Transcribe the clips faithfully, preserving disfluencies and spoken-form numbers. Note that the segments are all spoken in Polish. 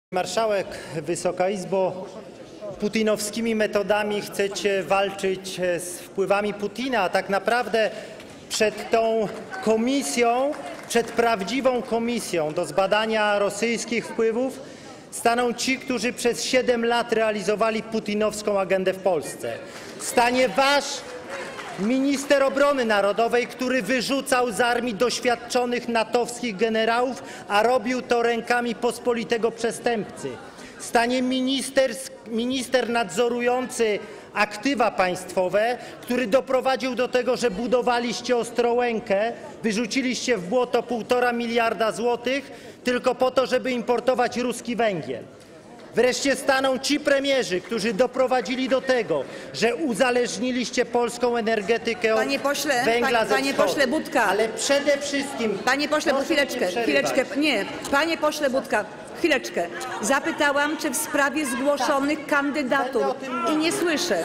Marszałek, Wysoka Izbo, putinowskimi metodami chcecie walczyć z wpływami Putina, a tak naprawdę przed tą komisją, przed prawdziwą komisją do zbadania rosyjskich wpływów staną ci, którzy przez siedem lat realizowali putinowską agendę w Polsce. Stanie wasz minister obrony narodowej, który wyrzucał z armii doświadczonych natowskich generałów, a robił to rękami pospolitego przestępcy. Stanie minister, minister nadzorujący aktywa państwowe, który doprowadził do tego, że budowaliście Ostrołękę, wyrzuciliście w błoto półtora miliarda złotych tylko po to, żeby importować ruski węgiel. Wreszcie staną ci premierzy, którzy doprowadzili do tego, że uzależniliście polską energetykę od Panie pośle, węgla panie, ze panie wschodu. pośle Budka. Ale przede wszystkim... Panie pośle, proszę chwileczkę, nie przerywać. chwileczkę. Nie, panie pośle Budka, chwileczkę. Zapytałam, czy w sprawie zgłoszonych kandydatur i nie słyszę.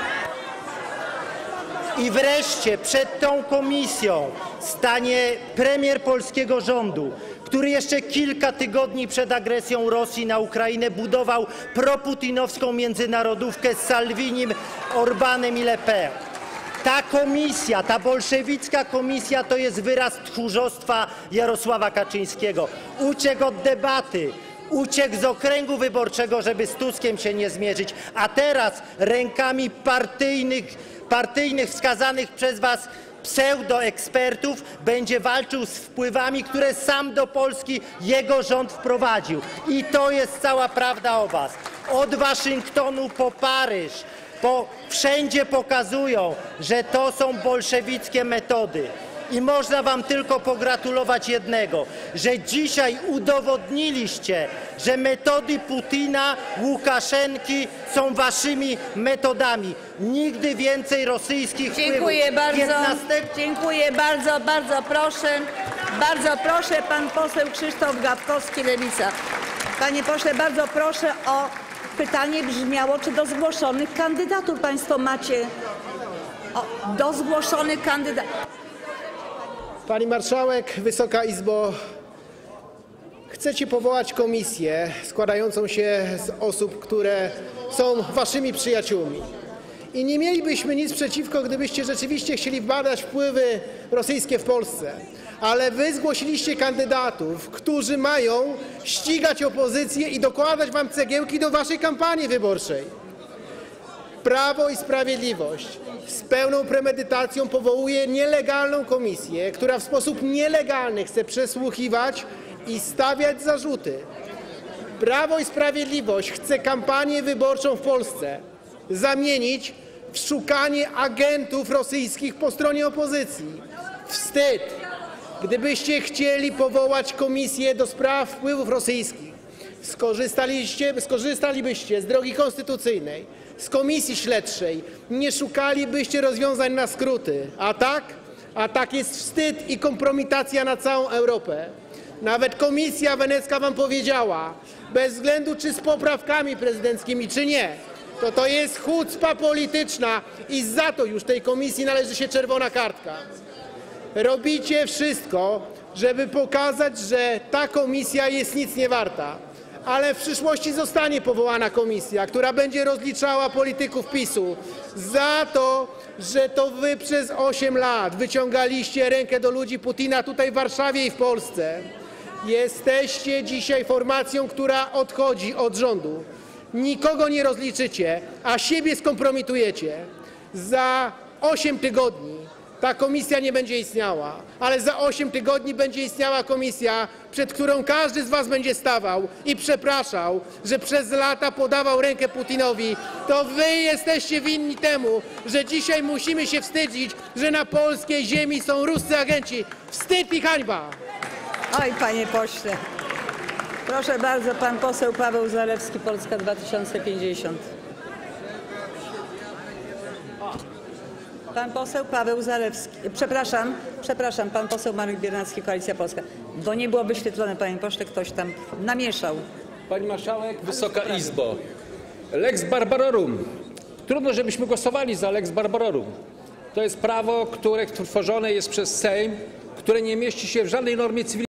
I wreszcie przed tą komisją stanie premier polskiego rządu, który jeszcze kilka tygodni przed agresją Rosji na Ukrainę budował proputinowską międzynarodówkę z Salvinim, Orbánem i Le Pen. Ta komisja, ta bolszewicka komisja to jest wyraz tchórzostwa Jarosława Kaczyńskiego. Uciekł od debaty, uciekł z okręgu wyborczego, żeby z Tuskiem się nie zmierzyć, a teraz rękami partyjnych, partyjnych wskazanych przez was pseudoekspertów będzie walczył z wpływami, które sam do Polski jego rząd wprowadził. I to jest cała prawda o was. Od Waszyngtonu po Paryż, po wszędzie pokazują, że to są bolszewickie metody. I można wam tylko pogratulować jednego, że dzisiaj udowodniliście, że metody Putina, Łukaszenki są waszymi metodami. Nigdy więcej rosyjskich wpływów. Dziękuję bardzo. piętnastego Dziękuję bardzo, bardzo proszę. Bardzo proszę, pan poseł Krzysztof Gawkowski, Lewica. Panie pośle, bardzo proszę o pytanie brzmiało, czy do zgłoszonych kandydatur państwo macie o, do zgłoszonych kandydatów. Pani Marszałek, Wysoka Izbo, chcecie powołać komisję składającą się z osób, które są waszymi przyjaciółmi. I nie mielibyśmy nic przeciwko, gdybyście rzeczywiście chcieli badać wpływy rosyjskie w Polsce. Ale wy zgłosiliście kandydatów, którzy mają ścigać opozycję i dokładać wam cegiełki do waszej kampanii wyborczej. Prawo i Sprawiedliwość z pełną premedytacją powołuje nielegalną komisję, która w sposób nielegalny chce przesłuchiwać i stawiać zarzuty. Prawo i Sprawiedliwość chce kampanię wyborczą w Polsce zamienić w szukanie agentów rosyjskich po stronie opozycji. Wstyd! Gdybyście chcieli powołać komisję do spraw wpływów rosyjskich, skorzystaliście, skorzystalibyście z drogi konstytucyjnej, z komisji śledczej, nie szukalibyście rozwiązań na skróty. A tak? A tak jest wstyd i kompromitacja na całą Europę. Nawet Komisja Wenecka wam powiedziała, bez względu czy z poprawkami prezydenckimi, czy nie, to to jest chucpa polityczna i za to już tej komisji należy się czerwona kartka. Robicie wszystko, żeby pokazać, że ta komisja jest nic nie warta. Ale w przyszłości zostanie powołana komisja, która będzie rozliczała polityków PiSu za to, że to wy przez osiem lat wyciągaliście rękę do ludzi Putina tutaj w Warszawie i w Polsce. Jesteście dzisiaj formacją, która odchodzi od rządu. Nikogo nie rozliczycie, a siebie skompromitujecie. Za osiem tygodni ta komisja nie będzie istniała, ale za osiem tygodni będzie istniała komisja, przed którą każdy z was będzie stawał i przepraszał, że przez lata podawał rękę Putinowi. To wy jesteście winni temu, że dzisiaj musimy się wstydzić, że na polskiej ziemi są ruscy agenci. Wstyd i hańba! Oj, panie pośle. Proszę bardzo, pan poseł Paweł Zalewski, Polska dwa tysiące pięćdziesiąt. Pan poseł Paweł Zalewski, przepraszam, przepraszam, pan poseł Marek Biernacki, Koalicja Polska. Bo nie było wyświetlone, panie pośle, ktoś tam namieszał. Pani Marszałek, Wysoka Izbo, Lex Barbarorum. Trudno, żebyśmy głosowali za Lex Barbarorum. To jest prawo, które tworzone jest przez Sejm, które nie mieści się w żadnej normie cywilnej.